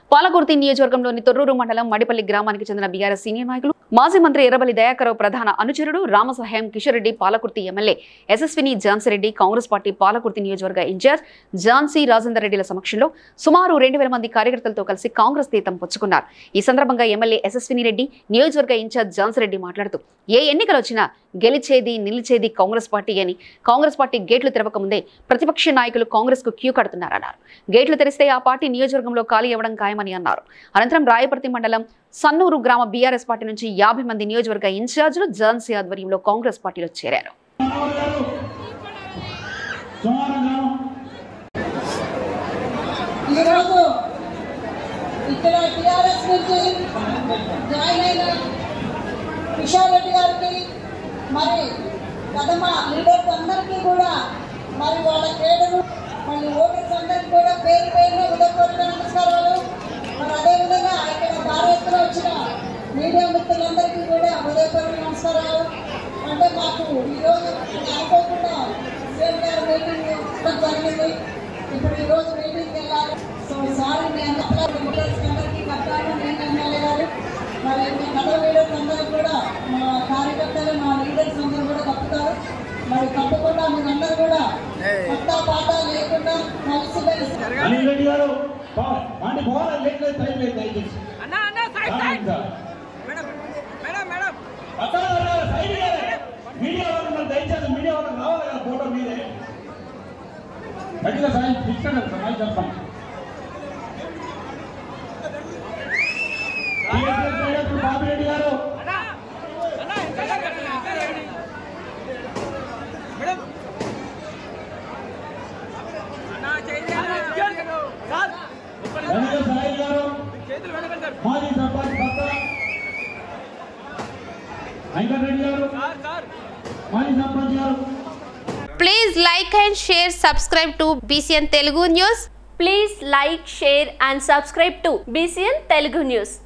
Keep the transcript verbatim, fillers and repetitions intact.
పాలకుర్తి నియోజకవర్గంలోని తొర్రూరు మండలం మడిపల్లి గ్రామానికి చెందిన బీఆర్ఎస్ సీనియర్ నాయకులు మాజీ మంత్రి ఎర్రబెల్లి దయాకరరావు ప్రధాన అనుచరుడు రామసహాయం కిషోర్ రెడ్డి, పాలకుర్తి ఎమ్మెల్యే యశస్విని ఝాన్సీ రెడ్డి, కాంగ్రెస్ పార్టీ పాలకుర్తి నియోజకవర్గ ఇన్ఛార్జ్ ఝాన్సీ రాజేందర్ రెడ్డిల సమక్షంలో సుమారు రెండు వేల మంది కార్యకర్తలతో కలిసి కాంగ్రెస్ తీర్థం పుచ్చుకున్నారు. ఈ సందర్భంగా ఎమ్మెల్యే యశస్విని రెడ్డి, నియోజకవర్గ ఇన్ఛార్జ్ ఝాన్సీ రెడ్డి మాట్లాడుతూ ఏ ఎన్నికలు వచ్చినా గెలిచేది నిలిచేది కాంగ్రెస్ పార్టీ అని, కాంగ్రెస్ పార్టీ గేట్లు తెరవక ముందే ప్రతిపక్ష నాయకులు కాంగ్రెస్ కు క్యూ కడుతున్నారన్నారు. గేట్లు తెరిస్తే ఆ పార్టీ నియోజకవర్గంలో ఖాళీ అవ్వడం ఖాయమని అన్నారు. అనంతరం రాయపర్తి మండలం సన్నూరు గ్రామ బీఆర్ఎస్ పార్టీ నుంచి యాభై మంది నియోజకవర్గ ఇన్ఛార్జీలు ఝాన్సీ ఆధ్వర్యంలో కాంగ్రెస్ పార్టీలో చేరారు. కిషోర్ రెడ్డి గారికి మరి కదమ లీడర్స్ అందరికీ కూడా మరి వాళ్ళ కేడరు మళ్ళీ ఓటర్స్ అందరికీ కూడా పేరు పేరున ఉదయపూర్వక నమస్కారాలు. మరి అదేవిధంగా ఇక్కడ భారత్లో వచ్చిన మీడియా మిత్రులందరికీ కూడా ఉదయపూర్వక నమస్కారాలు. అంటే మాకు ఈరోజు అనుకోకుండా సీఎం గారు మీటింగ్ జరిగింది. ఇప్పుడు ఈరోజు మీటింగ్కి వెళ్ళాలి. సో సారీ నేను ఓటర్స్ అందరికీ కట్టాను. నేను ఎమ్మెల్యే గారు మరి కథ లీడర్స్ అందరూ కూడా మా కార్యకర్తలు మా లీడర్స్ అందరూ కూడా తప్పుతారు. మరి తప్పకుండా మీరందరూ కూడా కొత్త పాట లేకుండా కలిసి కలిసి బాబిరెడ్డి గారు మాజీ సర్పంచ్ భర్త వెంకటరెడ్డి గారు మాజీ సర్పంచ్ గారు. Please like and share, subscribe to B C N Telugu News. Please like, share and subscribe to B C N Telugu News.